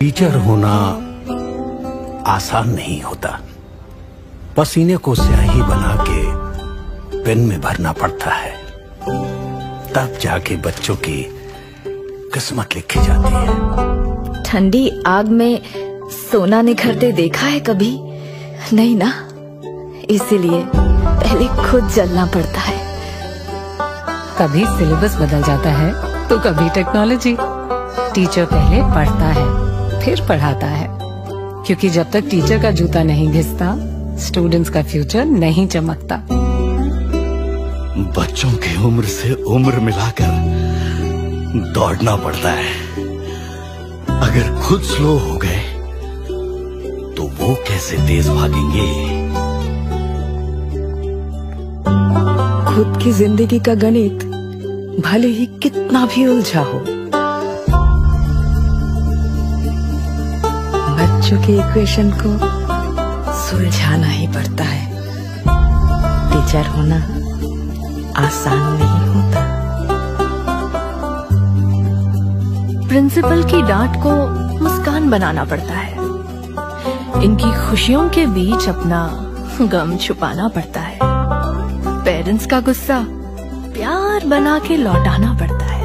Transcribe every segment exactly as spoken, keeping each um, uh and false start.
Teacher होना आसान नहीं होता। पसीने को स्याही बना के पेन में भरना पड़ता है, तब जाके बच्चों की किस्मत लिखी जाती है। ठंडी आग में सोना निखरते देखा है कभी? नहीं ना, इसीलिए पहले खुद जलना पड़ता है। कभी सिलेबस बदल जाता है तो कभी टेक्नोलॉजी। टीचर पहले पढ़ता है फिर पढ़ाता है, क्योंकि जब तक टीचर का जूता नहीं घिसता स्टूडेंट्स का फ्यूचर नहीं चमकता। बच्चों की उम्र से उम्र मिलाकर दौड़ना पड़ता है। अगर खुद स्लो हो गए तो वो कैसे तेज भागेंगे? खुद की जिंदगी का गणित भले ही कितना भी उलझा हो, बच्चों के इक्वेशन को सुलझाना ही पड़ता है। टीचर होना आसान नहीं होता। प्रिंसिपल की डांट को मुस्कान बनाना पड़ता है। इनकी खुशियों के बीच अपना गम छुपाना पड़ता है। पेरेंट्स का गुस्सा प्यार बना के लौटाना पड़ता है।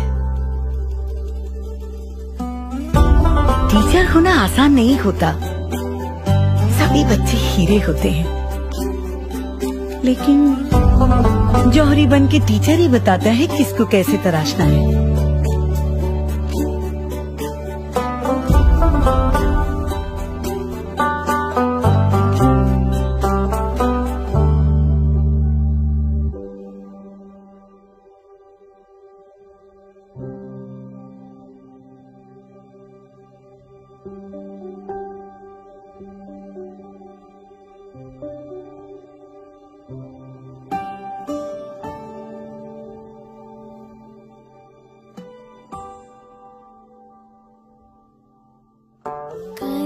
टीचर होना आसान नहीं होता। सभी बच्चे हीरे होते हैं, लेकिन जौहरी बन के टीचर ही बताता है किसको कैसे तराशना है। कर